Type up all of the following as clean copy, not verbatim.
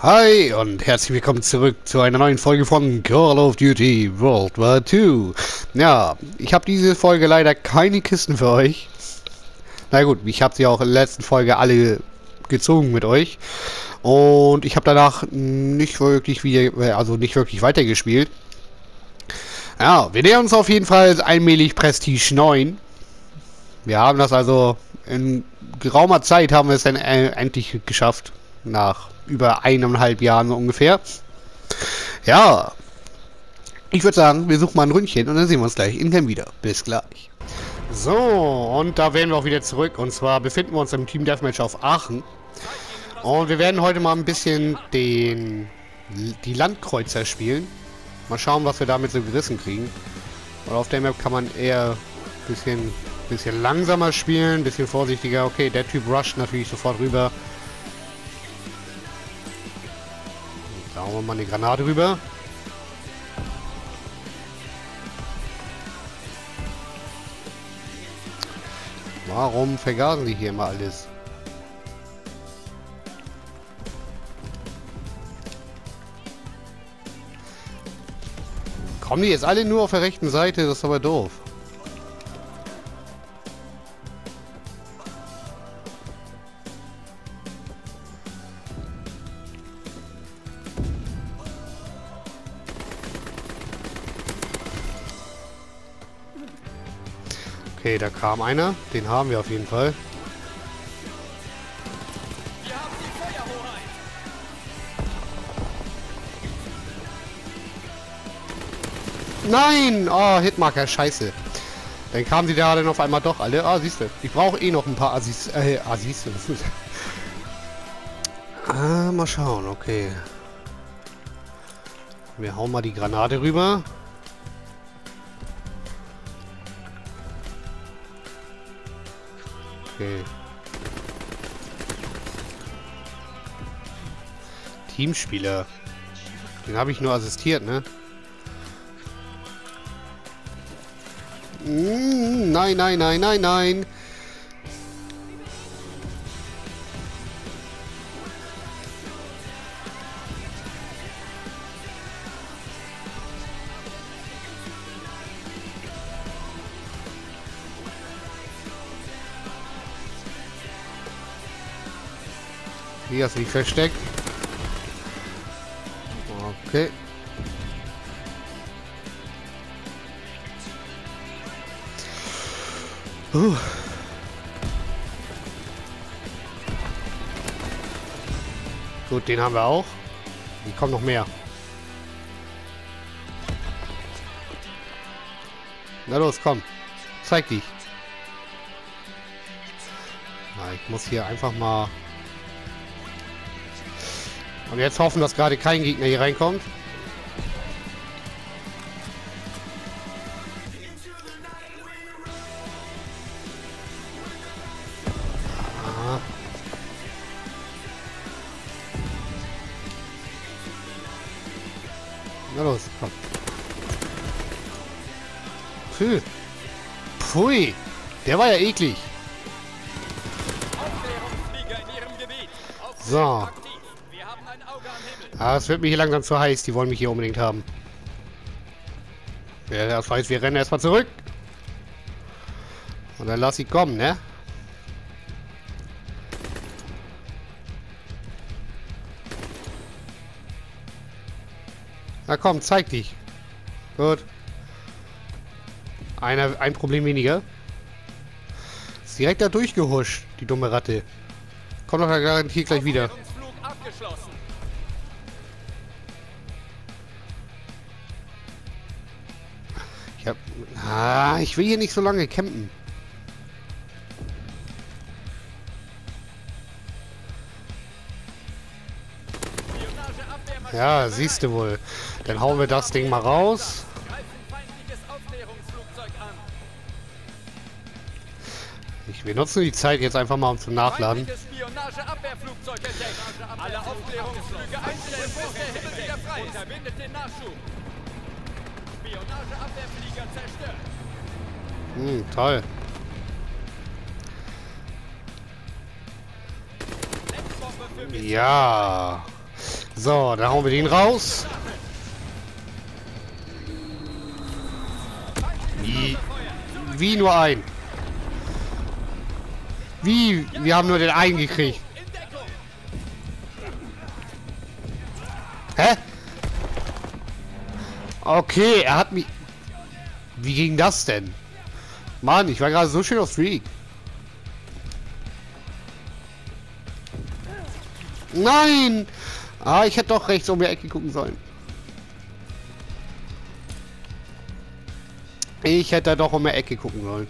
Hi und herzlich willkommen zurück zu einer neuen Folge von Call of Duty World War II. Ja, ich habe diese Folge leider keine Kisten für euch. Na gut, ich habe sie auch in der letzten Folge alle gezogen mit euch. Und ich habe danach nicht wirklich weitergespielt. Ja, wir nähern uns auf jeden Fall allmählich Prestige 9. Wir haben das also in geraumer Zeit haben wir es dann endlich geschafft. Nach über 1,5 Jahren so ungefähr. Ja, ich würde sagen, wir suchen mal ein Ründchen und dann sehen wir uns gleich in Game wieder. Bis gleich. So, und da wären wir auch wieder zurück. Und zwar befinden wir uns im Team Deathmatch auf Aachen. Und wir werden heute mal ein bisschen die Landkreuzer spielen. Mal schauen, was wir damit so gerissen kriegen. Und auf der Map kann man eher ein bisschen langsamer spielen, ein bisschen vorsichtiger. Okay, der Typ rusht natürlich sofort rüber. Da hauen wir mal eine Granate rüber. Warum vergasen die hier immer alles? Kommen die jetzt alle nur auf der rechten Seite? Das ist aber doof. Okay, da kam einer. Den haben wir auf jeden Fall. Wir haben die Feuerhoheit. Nein! Oh, Hitmarker, scheiße. Dann kamen sie da dann auf einmal doch alle. Ah, siehst du. Ich brauche eh noch ein paar Assis. Assis. Mal schauen, okay. Wir hauen mal die Granate rüber. Okay. Teamspieler. Den habe ich nur assistiert, ne? Nein, nein, nein, nein, nein. Hier hast du dich versteckt. Okay. Gut, den haben wir auch. Hier kommen noch mehr. Na los, komm. Zeig dich. Na, ich muss hier einfach mal... Und jetzt hoffen, dass gerade kein Gegner hier reinkommt. Ah. Na los, komm. Pfui. Der war ja eklig. Aufklärungsflieger in Ihrem Gebiet. So. Wir haben ein Auge am Himmel. Ah, es wird mir hier langsam zu heiß. Die wollen mich hier unbedingt haben. Wer das weiß, wir rennen erstmal zurück. Und dann lass sie kommen, ne? Na komm, zeig dich. Gut. Ein Problem weniger. Ist direkt da durchgehuscht, die dumme Ratte. Kommt doch garantiert gleich wieder. Aufklärungsflug abgeschlossen. Ich will hier nicht so lange campen. Spionageabwehrmaschine Ja, bereit. siehst du wohl. Dann hauen wir das Ding mal raus. Greifen feindliches Aufklärungsflugzeug an. Wir nutzen die Zeit jetzt einfach mal, um zu nachladen. Feindliches Spionageabwehrflugzeug entdeckt. Alle Aufklärungsflüge einstellen, bis der Himmel wieder frei ist. Unterbindet den Nachschub. Spionageabwehrflieger zerstört. Toll. Netzbombe für mich. Ja. So, dann hauen wir den raus. Wie nur ein? Wie? Wir haben nur den einen gekriegt. Hä? Okay, er hat mich... Wie ging das denn? Mann, ich war gerade so schön auf Freak. Nein! Ah, ich hätte doch rechts um die Ecke gucken sollen. Ich hätte doch um die Ecke gucken sollen.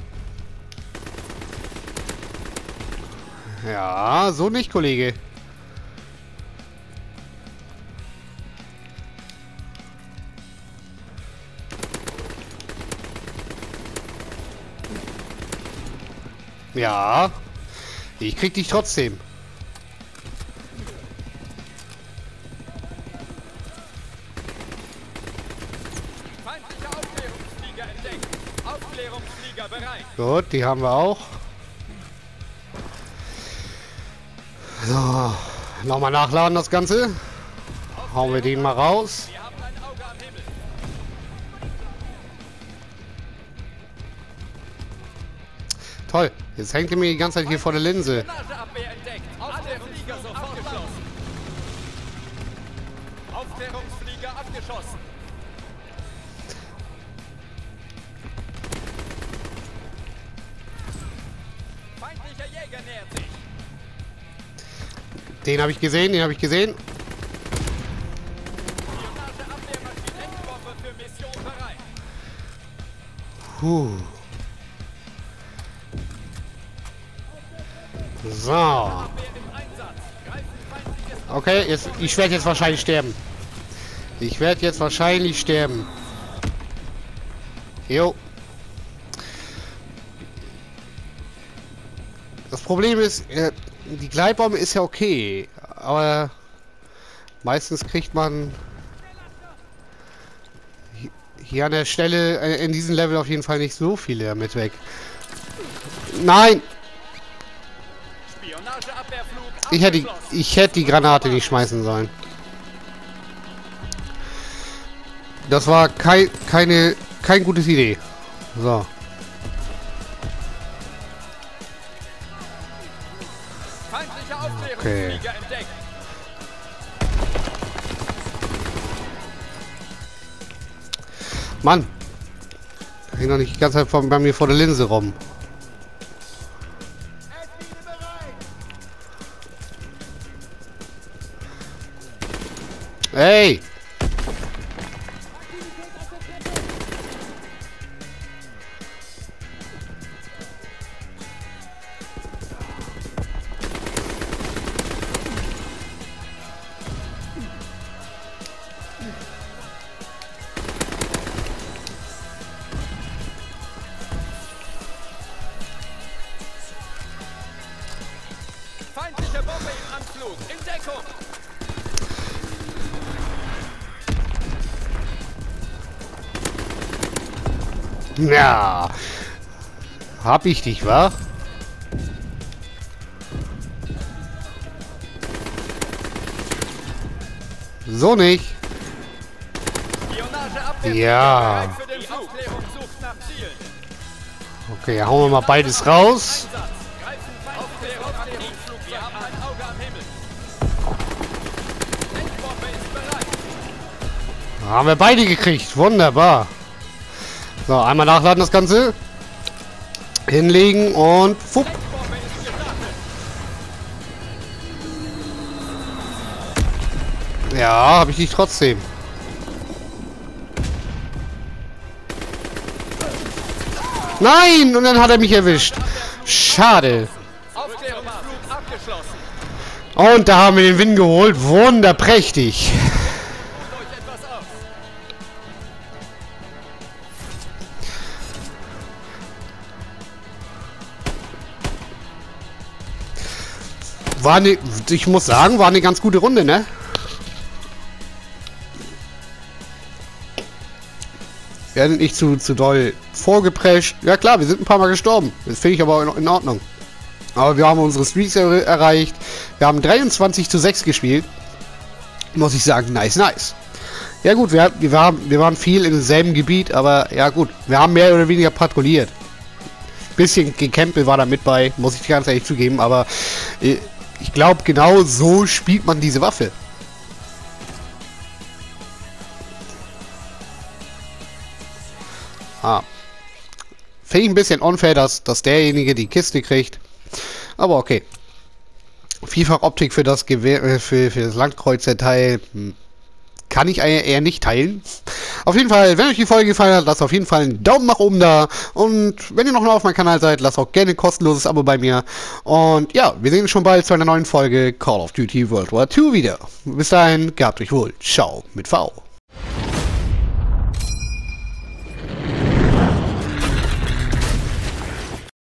Ja, so nicht, Kollege. Ja, ich krieg dich trotzdem. Feindliche Aufklärungsflieger entdeckt. Aufklärungsflieger bereit. Gut, die haben wir auch. So, nochmal nachladen das Ganze. Hauen wir den mal raus. Wir haben ein Auge am Himmel. Toll, jetzt hängt er mir die ganze Zeit hier vor der Linse. Spionageabwehr entdeckt. Aufklärungsflieger sofort abgeschlossen. Aufklärungsflieger abgeschossen. Feindlicher Jäger nähert sich. Den habe ich gesehen, den habe ich gesehen. Spionageabwehrmaschine Deckbombe für Mission bereit. Puh. So. Abwehr im Einsatz. Greifen feindliches Okay, jetzt, ich werde jetzt wahrscheinlich sterben. Ich werde jetzt wahrscheinlich sterben. Jo. Das Problem ist, die Gleitbombe ist ja okay, aber meistens kriegt man hier an der Stelle in diesem Level auf jeden Fall nicht so viele damit weg. Nein! Spionageabwehrflug Ich hätte die Granate nicht schmeißen sollen. Das war kein gutes Idee. So. Feindlicher Aufklärungsflieger entdeckt. Mann! Hängt noch nicht die ganze Zeit bei mir vor der Linse rum. Hey! Feindliche Bombe im Anflug. In Deckung. Ja! Hab ich dich, wa? So nicht. Spionageabwehrflieger Ja. bereit für den Flug. Die Aufklärung sucht nach Zielen. Okay, hauen wir mal beides raus. Einsatz. Greifen feindliche Aufklärungsflug. Wir haben ein Auge am Himmel. Deckbombe ist bereit. Haben wir beide gekriegt. Wunderbar. So, einmal nachladen das Ganze. Hinlegen und fupp. Deckbombe ist gestartet. Ja, habe ich dich trotzdem. Nein! Und dann hat er mich erwischt. Schade. Aufklärungsflug abgeschlossen. Und da haben wir den Win geholt. Wunderprächtig. Ruht euch etwas aus. War eine, ich muss sagen, war eine ganz gute Runde, ne? Wir sind nicht zu doll vorgeprescht. Ja klar, wir sind ein paar Mal gestorben. Das finde ich aber in Ordnung. Aber wir haben unsere Streaks erreicht. Wir haben 23:6 gespielt. muss ich sagen, nice, nice. Ja gut, wir waren viel in demselben Gebiet, aber ja gut, wir haben mehr oder weniger patrouilliert. Bisschen Gecampel war da mit bei, muss ich ganz ehrlich zugeben, aber ich glaube, genau so spielt man diese Waffe. Finde ich ein bisschen unfair, dass derjenige die Kiste kriegt. Aber okay. Vielfach Optik für das Gewehr, für das Landkreuzer-Teil kann ich eher nicht teilen. Auf jeden Fall, wenn euch die Folge gefallen hat, lasst auf jeden Fall einen Daumen nach oben da. Und wenn ihr noch neu auf meinem Kanal seid, lasst auch gerne ein kostenloses Abo bei mir. Und ja, wir sehen uns schon bald zu einer neuen Folge Call of Duty World War II wieder. Bis dahin, gehabt euch wohl. Ciao mit V.